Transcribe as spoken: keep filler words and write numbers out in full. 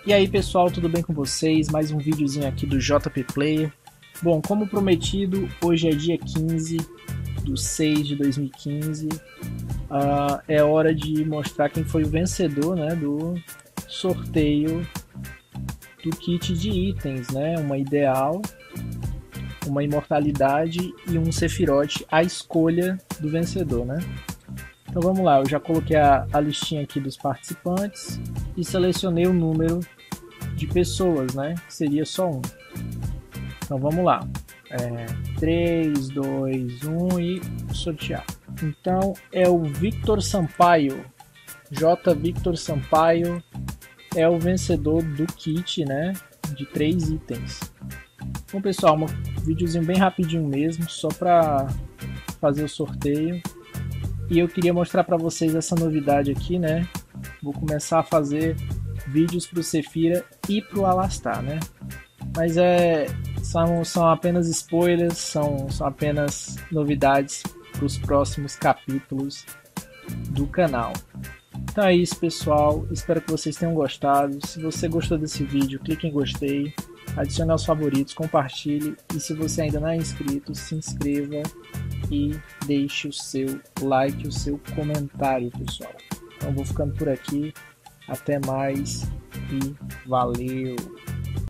E aí pessoal, tudo bem com vocês? Mais um videozinho aqui do J P Player. Bom, como prometido, hoje é dia quinze de seis de dois mil e quinze. Uh, é hora de mostrar quem foi o vencedor, né, do sorteio do kit de itens, né? Uma ideal, uma imortalidade e um Sephiroth, a escolha do vencedor, né? Então vamos lá, eu já coloquei a, a listinha aqui dos participantes e selecionei o número de pessoas, né? Que seria só um. Então vamos lá. É, três, dois, um e sortear. Então é o Victor Sampaio. J. Victor Sampaio é o vencedor do kit, né? De três itens. Bom pessoal, um videozinho bem rapidinho mesmo, só para fazer o sorteio. E eu queria mostrar para vocês essa novidade aqui, né? Vou começar a fazer vídeos para o Sephira e para o Alastar, né? Mas é, são, são apenas spoilers, são, são apenas novidades para os próximos capítulos do canal. Então é isso, pessoal. Espero que vocês tenham gostado. Se você gostou desse vídeo, clique em gostei, adicione aos favoritos, compartilhe. E se você ainda não é inscrito, se inscreva e deixe o seu like, o seu comentário, pessoal. Então vou ficando por aqui. Até mais e valeu!